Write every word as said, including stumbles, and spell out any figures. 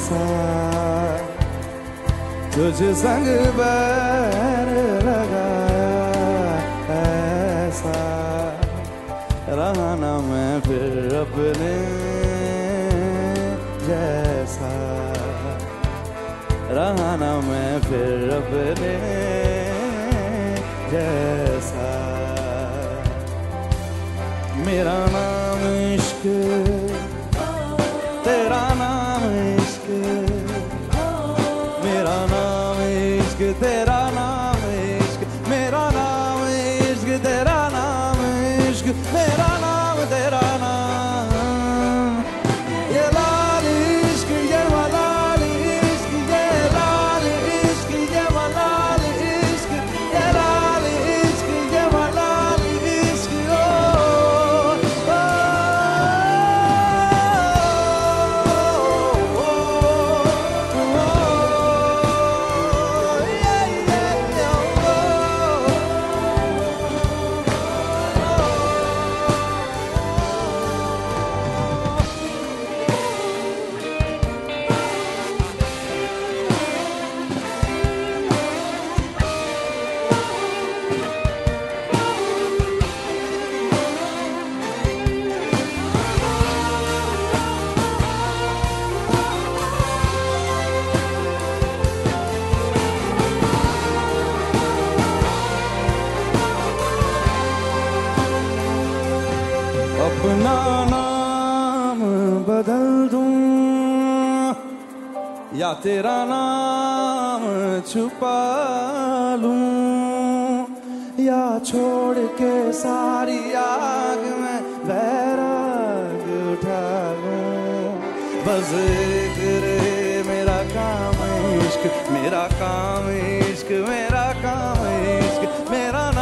जैसा तुझ संग बैर लगाया ऐसा रहा ना मैं फिर अपने जैसा रहा ना मैं फिर अपने जैसा। मेरा नाम इश्क तेरा नाम इश्क मेरा नाम इश्क तेरा नाम इश्क मेरा नाम इश्क तेरा नाम इश्क मेरा नाम तेरा नाम। ये लाल इश्क ये मलाल इश्क ये लाल इश्क ये मलाल इश्क ये लाल इश्क ये मलाल इश्क ओ, ओ, ओ, ओ, ओ, yeah, yeah, yeah, ओ। अपना नाम बदल दूं या तेरा नाम छुपा लूं या छोड़ के सारी आग में बैराग उठा लूं। बस एक रे मेरा काम इश्क मेरा काम इश्क मेरा काम इश्क मेरा